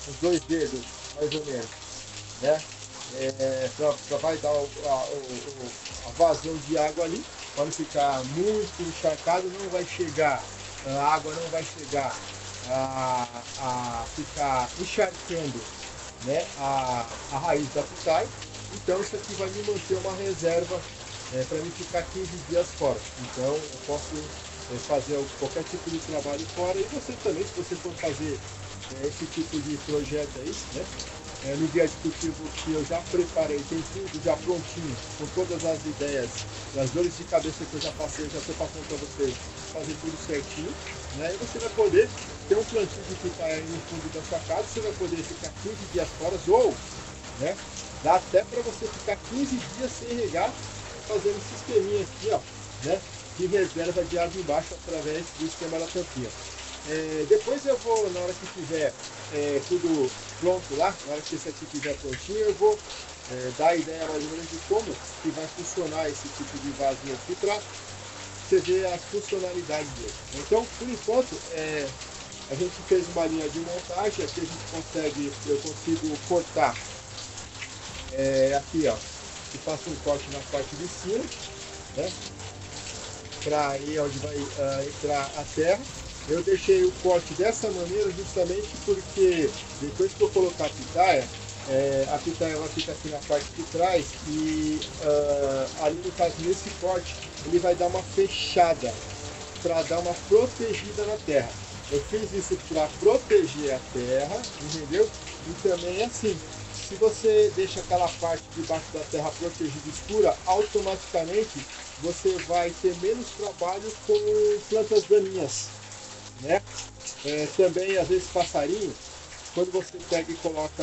uns 2 dedos, mais ou menos, né? Pra vai dar a vazão de água ali, para não ficar muito encharcado, não vai chegar, a água não vai chegar a ficar encharcando, né, a raiz da pitaia. Então isso aqui vai me manter uma reserva para me ficar 15 dias fora. Então eu posso fazer qualquer tipo de trabalho fora, e você também, se você for fazer esse tipo de projeto aí, né? No guia de cultivo que eu já preparei, tem tudo já prontinho, com todas as ideias, as dores de cabeça que eu já passei, eu já estou passando para vocês, fazer tudo certinho, né? E você vai poder ter um plantio de pitaia aí no fundo da sua casa, você vai poder ficar 15 dias fora, ou, né? Dá até para você ficar 15 dias sem regar, fazendo um sisteminha aqui, ó, né? De reserva de água embaixo através do esquema da tampinha. Depois eu vou, na hora que tiver tudo pronto lá, na hora que esse aqui estiver prontinho, eu vou dar a ideia mais ou menos de como que vai funcionar esse tipo de vasinho aqui, para você ver as funcionalidades dele. Então, por enquanto, a gente fez uma linha de montagem, aqui a gente eu consigo cortar aqui, ó, e faço um corte na parte de cima, né, para aí onde vai entrar a terra. Eu deixei o corte dessa maneira justamente porque depois que eu colocar a pitaia ela fica aqui na parte de trás, e ali no caso, nesse corte, ele vai dar uma fechada para dar uma protegida na terra. Eu fiz isso para proteger a terra, entendeu? E também assim, se você deixa aquela parte de baixo da terra protegida escura, automaticamente você vai ter menos trabalho com plantas daninhas, né? Também, às vezes, passarinho, quando você pega e coloca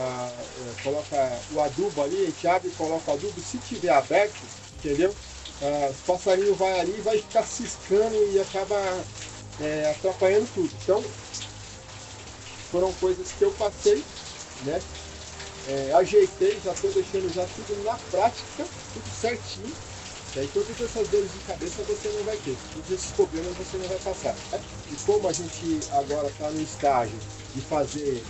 o adubo ali, a gente abre e coloca o adubo, se tiver aberto, entendeu? Os passarinhos vai ali e vai ficar ciscando e acaba atrapalhando tudo. Então, foram coisas que eu passei, né? Ajeitei, já estou deixando já tudo na prática, tudo certinho. E aí todas essas dores de cabeça você não vai ter, todos esses problemas você não vai passar. E como a gente agora está no estágio de fazer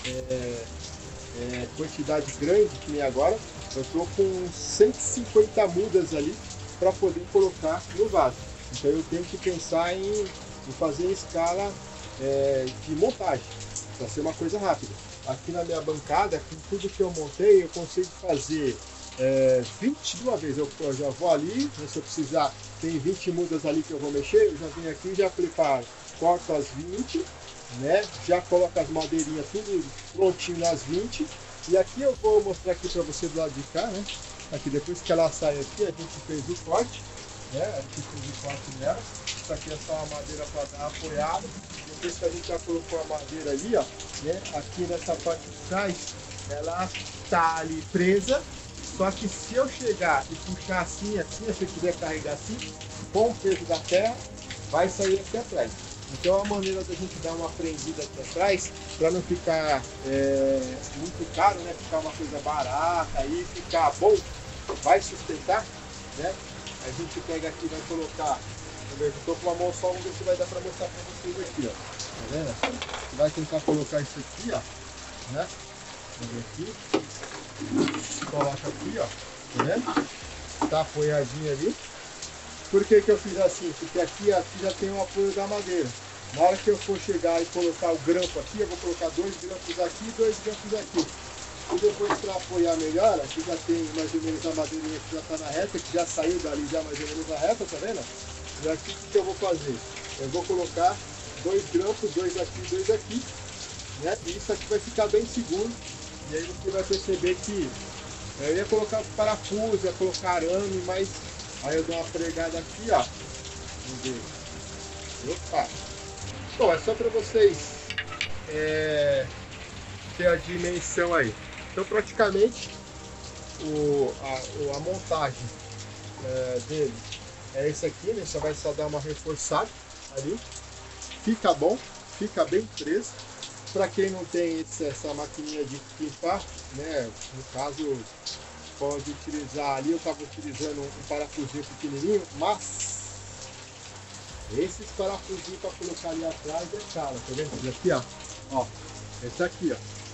quantidade grande, que nem agora, eu estou com 150 mudas ali para poder colocar no vaso. Então eu tenho que pensar em fazer em escala de montagem, para ser uma coisa rápida. Aqui na minha bancada, com tudo que eu montei, eu consigo fazer 20 de uma vez. Eu já vou ali, né, se eu precisar, tem 20 mudas ali que eu vou mexer, eu já venho aqui, já preparo, corto as 20, né, já coloco as madeirinhas tudo prontinho nas 20, e aqui eu vou mostrar aqui para você do lado de cá, né, aqui depois que ela sai aqui, a gente fez o corte, né, a gente fez o corte nela, isso aqui é só uma madeira para dar apoiada, depois que a gente já colocou a madeira ali, ó, né, aqui nessa parte de trás, ela tá ali presa. Só que se eu chegar e puxar assim, se eu quiser carregar assim, com o peso da terra, vai sair aqui atrás. Então a maneira da gente dar uma prendida aqui atrás, para não ficar muito caro, né? Ficar uma coisa barata e ficar bom, vai sustentar, né? A gente pega aqui e vai colocar. Eu estou com uma mão só, vamos ver se vai dar para mostrar para vocês aqui, ó. Tá vendo? Você vai tentar colocar isso aqui, ó, né? Vamos ver aqui. Coloca aqui, ó, tá vendo? Tá apoiadinho ali. Por que que eu fiz assim? Porque aqui já tem o apoio da madeira. Na hora que eu for chegar e colocar o grampo aqui, eu vou colocar 2 grampos aqui e 2 grampos aqui. E depois, para apoiar melhor, aqui já tem mais ou menos a madeirinha que já está na reta, que já saiu dali já mais ou menos a reta, tá vendo? E aqui o que eu vou fazer? Eu vou colocar 2 grampos, 2 aqui, 2 aqui, né? E isso aqui vai ficar bem seguro. E aí você vai perceber que eu ia colocar os parafusos, ia colocar arame, mas aí eu dou uma pregada aqui, ó. Vamos ver. Opa! Bom, é só para vocês ter a dimensão aí. Então praticamente a montagem dele é esse aqui, né? Só dar uma reforçada ali. Fica bom, fica bem preso. Para quem não tem essa maquininha de limpar, né, no caso pode utilizar ali, eu estava utilizando um parafusinho pequenininho, mas esses parafusinhos para colocar ali atrás é caro, tá vendo? Esse aqui, ó, esse aqui, ó,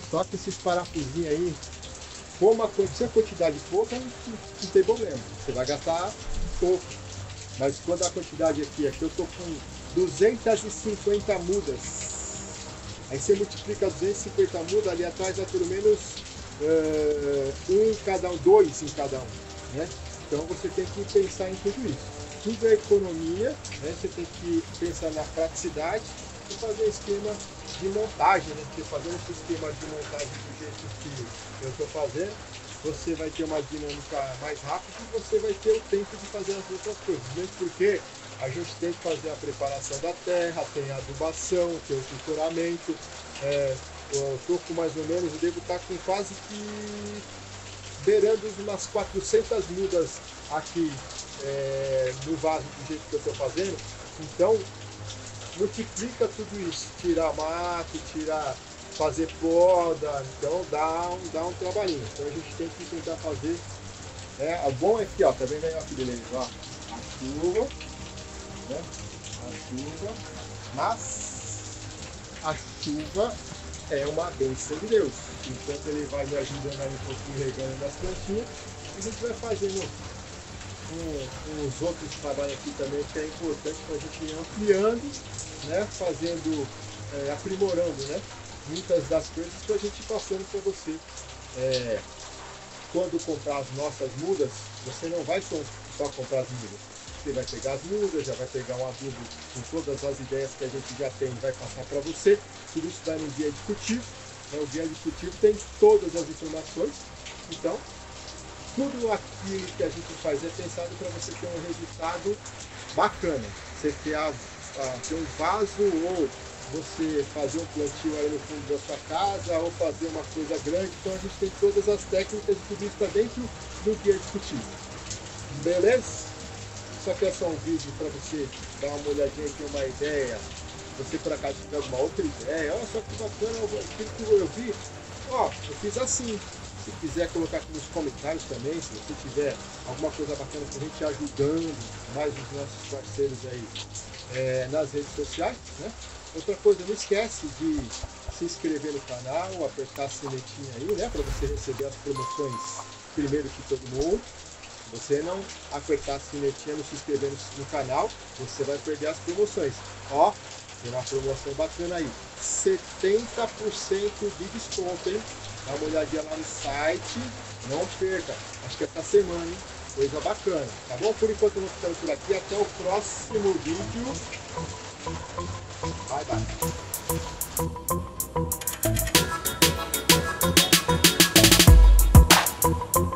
Só que esses parafusinhos aí, se a quantidade pouca, não tem problema. Você vai gastar pouco. Mas quando a quantidade aqui eu tô com 250 mudas. Aí você multiplica 250 mudas, ali atrás dá pelo menos um em cada um, 2 em cada um, né? Então você tem que pensar em tudo isso. Tudo é economia, né? Você tem que pensar na praticidade e fazer esquema de montagem, né? Porque fazendo esse esquema de montagem do jeito que eu estou fazendo, você vai ter uma dinâmica mais rápida e você vai ter o tempo de fazer as outras coisas. Mesmo porque a gente tem que fazer a preparação da terra, tem a adubação, tem o trituramento. Eu estou com mais ou menos, eu devo estar com quase que beirando umas 400 mudas aqui no vaso do jeito que eu estou fazendo. Então, multiplica tudo isso, tirar mato, fazer poda, então dá um trabalhinho. Então a gente tem que tentar fazer. O bom é que, ó, tá vendo aí, ó, que beleza, ó, a chuva, né? A chuva, mas a chuva é uma bênção de Deus. Enquanto ele vai me ajudando aí um pouquinho regando nas plantinhas, a gente vai fazendo uns outros trabalhos aqui também que é importante para a gente ir ampliando, né? Fazendo, aprimorando, né? Muitas das coisas para a gente ir passando para você. Quando comprar as nossas mudas, você não vai só comprar as mudas. Você vai pegar as mudas, já vai pegar um adubo com todas as ideias que a gente já tem e vai passar para você. Tudo isso vai no guia de cultivo. O guia de cultivo tem todas as informações. Então, tudo aquilo que a gente faz é pensado para você ter um resultado bacana. Você ter um vaso, ou você fazer um plantio aí no fundo da sua casa, ou fazer uma coisa grande. Então a gente tem todas as técnicas e tudo isso está dentro do guia de cultivo. Beleza? Isso aqui é só um vídeo para você dar uma olhadinha e ter uma ideia. Você por acaso tiver alguma outra ideia, olha só que bacana aquilo que eu vi, eu fiz assim. Se quiser colocar aqui nos comentários também, se você tiver alguma coisa bacana para a gente ajudando mais os nossos parceiros aí nas redes sociais, né? Outra coisa, não esquece de se inscrever no canal, apertar a sinetinha aí, né? Para você receber as promoções primeiro que todo mundo. Se você não apertar a sinetinha, não se inscrever no canal, você vai perder as promoções. Ó, tem uma promoção bacana aí, 70% de desconto, hein? Dá uma olhadinha lá no site, não perca, acho que essa semana, hein? Coisa bacana, tá bom? Por enquanto eu vou ficando por aqui, até o próximo vídeo. Bye, bye.